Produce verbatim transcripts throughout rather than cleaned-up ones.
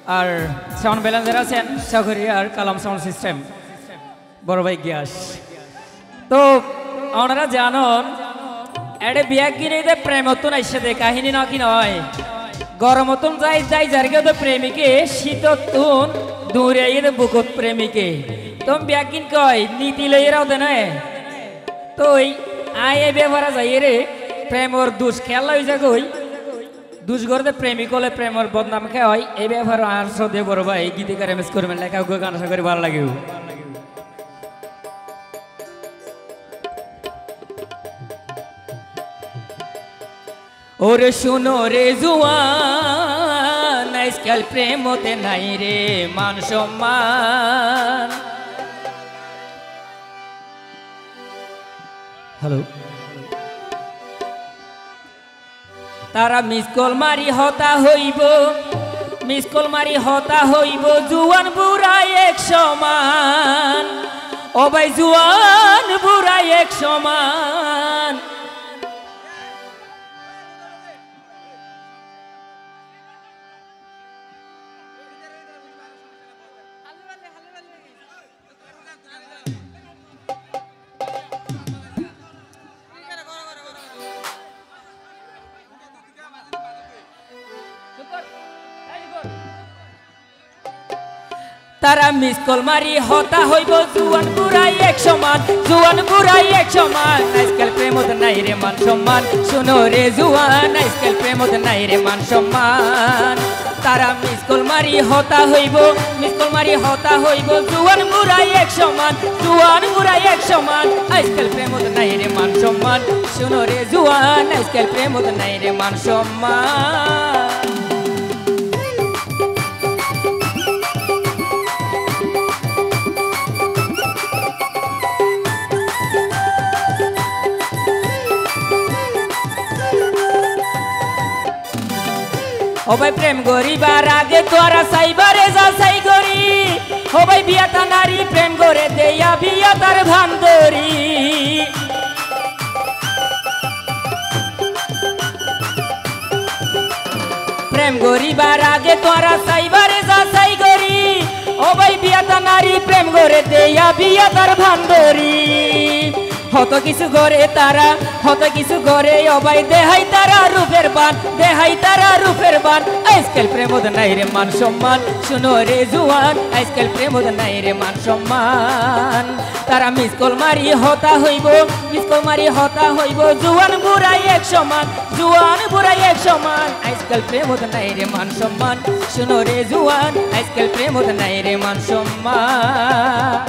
আর sound balancer আছেন সাগরি আর কালাম sound system বড় ভাই গ্যাস। তো ওনারা জানন এডে বিয়া কিনে দে প্রেমতন আইসে কাহিনী না কি নয় গরমতন যাই যাই যারকে তো প্রেমিকে শীততুন দূরে দে বুকত প্রেমিকে তোম বিয়া কিন কয় নীতি লইরাও দে না তো ওই আয় এ ব্যবহারা যাই রে প্রেমর দুষ খেলা হয়ে যাক ওই দুষ করতে প্রেমিক হলে প্রেমর বদনাম খেয়ে হয় এই ব্যবহার আর সদে বড় ভাই গীতিকার এম এস করবেন লেখা গান আশা করি ভালো লাগে। ওরে শুনো রে জুয়ান আজকাল প্রেমতে নাই রে মান সম্মান। হ্যালো তারা মিস কল মারি হতা হইব মিস কল মারি হতা হইব জুয়ান বুড়াই এক সমান ও ভাই জুয়ান বুড়াই এক সমান। তারা মিস কল মারি হতা হইব জুয়ান বুড়াই এক সমান জুয়ান বুড়াই এক সমান আজকাল প্রেমত নাই রে মান সম্মান। শুনো রে জুয়ান আজকাল প্রেমত নাই রে মান সম্মান। তারা মিস কল মারি হতা হইব মিস কল মারি হতা হইব জুয়ান বুড়াই এক সমান জুয়ান বুড়াই এক সমান আজকাল প্রেমত নাই রে মান সম্মান। শুনো রে জুয়ান আজকাল প্রেমত নাই রে মান সম্মান। ও ভাই প্রেম গরিবার আগে তোরা সাইবারে যা সাই করি ও ভাই বিয়া তা নারী প্রেম করে দেয়া বিয়া তার ভান্দরি। প্রেম গরিবার আগে তোরা সাইবারে যা সাই করি ও ভাই বিয়া তা নারী প্রেম করে দেয়া বিয়া তার ভান্দরি। হত কিছু করে তারা হত কিছু করে অবাই দেহাই তারা রূপের বান দেহাই তারা রূপের বান আজকাল প্রেমত নাই রে মান সম্মান। শুনো রে জুয়ান আজকাল প্রেমত নাই রে মান সম্মান। তারা মিস কল মারি হতা হইব মিস কল মারি হতা হইব জুয়ান বুড়াই এক সমান জুয়ান বুড়াই এক সমান আজকাল প্রেমত নাই রে মান সম্মান। শুনো রে জুয়ান আজকাল প্রেমত নাই রে মান সম্মান।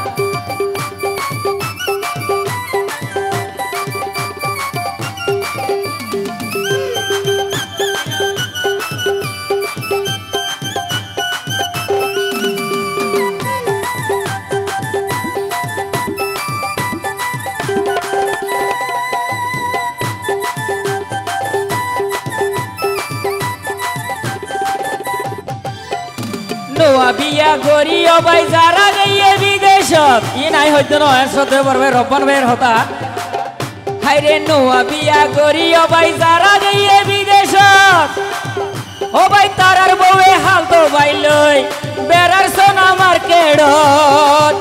বিয়া করি অবাই যারা গিয়ে বিদেশত ই নাই হয়তো নয় সতে পড়বে রব্বান ভাইয়ের হতা হাইরে নোয়া বিয়া করি অবাই যারা গিয়ে বিদেশত ও ভাই তারার বউয়ে হাল তো বাইলই বেড়ার সোনা মার্কেটত।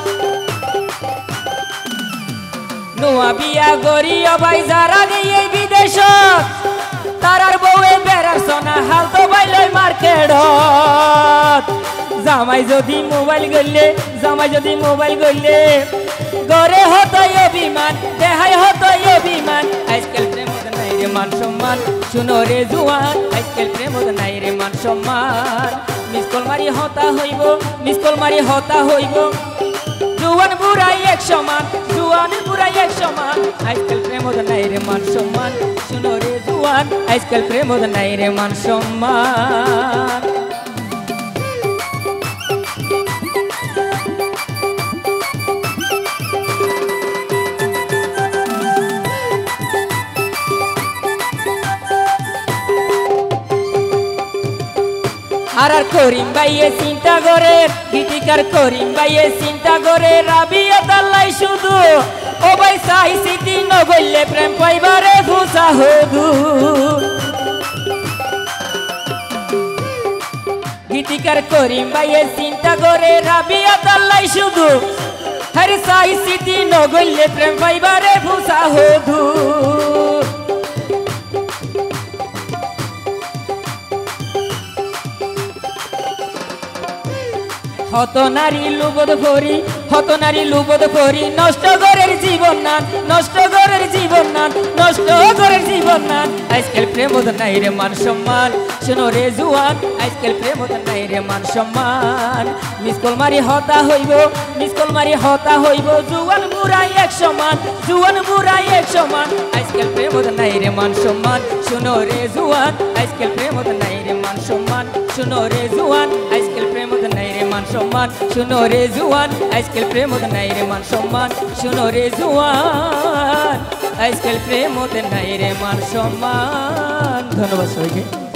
নোয়া বিয়া করি অবাই যারা গিয়ে বিদেশত তারার বউয়ে বেড়ার সোনা হাল তো বাইলই মার্কেটত। জামাই যদি মোবাইল গইলে জামাই যদি মোবাইল গইলে গরে হতই অভিমান দেহাই হতই অভিমান আজকাল প্রেমত নাই রে মান সম্মান। শুনো রে জুয়ান আজকাল প্রেমত নাই রে মান সম্মান। মিস কল মারি হতা হইব মিস কল মারি হতা হইব জুয়ান বুড়াই এক সমান জুয়ান বুড়াই এক সমান আজকাল প্রেমত নাই রে মান সম্মান। শুনো রে জুয়ান আজকাল প্রেমত নাই রে মান সম্মান। আর আর করিম ভাইয়ে চিন্তা করে গীতিকার করিম ভাইয়ে চিন্তা করে রাবিয়া তাল্লাই শুধু ও ভাই সাই সিটি নগইলে প্রেম পাইবারে ফুসা হদু গীতি গীতিকার করিম ভাইয়ে চিন্তা করে রাবিয়া তাল্লাই শুধু হরে সাই সিদ্ধি নগইলে প্রেম পাইবারে ভূষা হধু হত নারী লুবদ ভরি হত নারী লুবদ ভরি নষ্ট ঘরের জীবন নান নষ্ট ঘরের জীবন নান নষ্ট ঘরের জীবন নান আজকাল প্রেম নাই রে মান সম্মান শোনো রে জুয়ান আজকাল প্রেম নাই রে মান সম্মান মিসকল মারি হতা হইব মিসকল মারি হতা হইব জুয়ান বুড়াই এক সমান জুয়ান বুড়াই এক সমান আজকাল প্রেম নাই রে মান সম্মান শোনো রে জুয়ান আজকাল প্রেম নাই রে মান সম্মান শোনো রে জুয়ান আজকাল প্রেম নাই রে মান সম্মান শোনো রে জুয়ান আজকাল প্রেম নাই রে মান সম্মান শোনো রে জুয়ান আজকাল প্রেম নাই রে মান সম্মান ধন্যবাদ সবাইকে।